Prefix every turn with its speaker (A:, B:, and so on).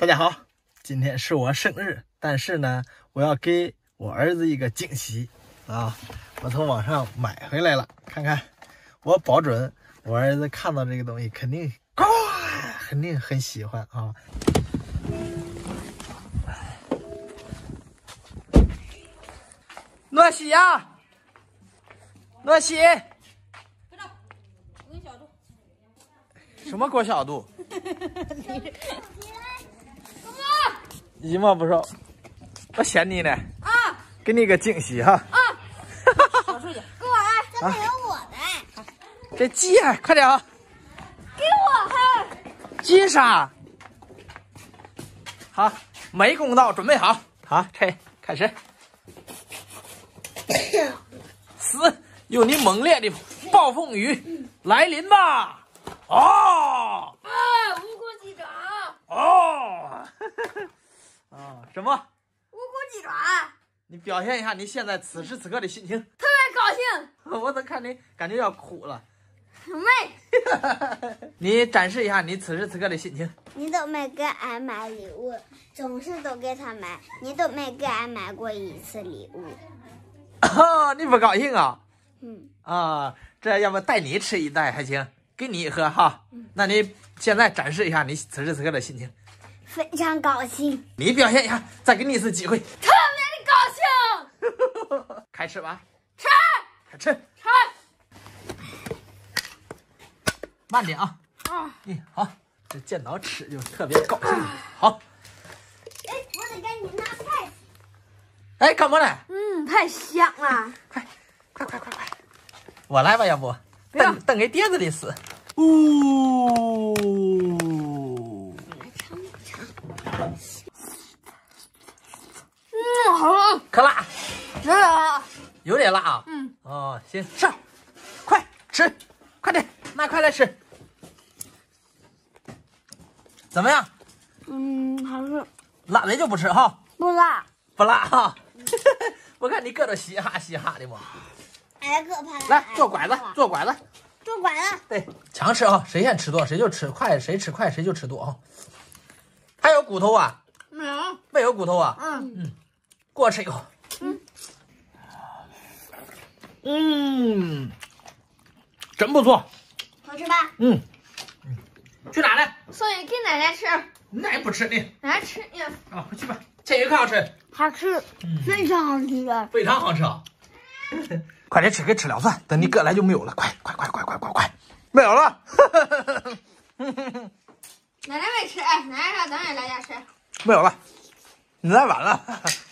A: 大家好，今天是我生日，但是呢，我要给我儿子一个惊喜啊！我从网上买回来了，看看，我保准我儿子看到这个东西肯定很喜欢啊！诺西呀，诺西，什么过小度？一毛不少，我嫌你呢啊！给你个惊喜哈！啊！
B: 小出去，给我啊！这里有我的。
A: 这鸡啊，快点啊！
B: 给我哈！
A: 鸡啥？好，美工刀准备好，好，开始。4，有你猛烈的暴风雨来临吧！哦！
B: 啊！蜈蚣鸡爪！
A: 哦！啊，什么？
B: 蜈蚣鸡爪！
A: 你表现一下你现在此时此刻的心情。
B: 特别高兴。
A: 我怎么看你感觉要哭了？
B: 妹，
A: 你展示一下你此时此刻的心情。
B: 你都没给俺买礼物，总是都给他买，你都没给俺买过一次礼物。
A: 哦，你不高兴啊？
B: 嗯。
A: 啊，这要不带你吃一袋还行，给你喝哈。那你现在展示一下你此时此刻的心情。
B: 非常高兴。
A: 你表现一下，再给你一次机会。
B: 特别的高兴。
A: 开吃吧。
B: 吃。
A: 开吃。
B: 吃。
A: 慢点啊。
B: 啊。
A: 好，这见到吃就特别高兴。好。
B: 哎，我得赶紧拿菜。
A: 哎，干嘛呢？
B: 太香了。
A: 快！我来吧，要不瞪给碟子里死。
B: 来尝尝。好。
A: 可辣。
B: 是啊。
A: 有点辣啊。哦，行，上，快吃，快点，拿快来吃。怎么样？
B: 还是
A: 辣的就不吃哈。
B: 不辣。
A: 不辣哈。我看你搁这嘻哈嘻哈的嘛。
B: 哎，可怕了！
A: 来，做拐子。
B: 对，
A: 强吃啊！谁先吃多谁就吃快，谁吃快谁就吃多啊。还有骨头啊？没有骨头啊？给我吃一口。真不错。
B: 好吃吧？
A: 去哪呢？
B: 送给奶奶吃。
A: 那也不吃呢。
B: 奶奶吃呀。
A: 啊，去吧。这个可好吃。
B: 好吃，非常好吃的。
A: 非常好吃啊！快点吃，给吃了饭。等你哥来就没有了，快！没有了。
B: 奶奶没吃，哎，奶奶让咱也来家吃。
A: 没有了，你来晚了。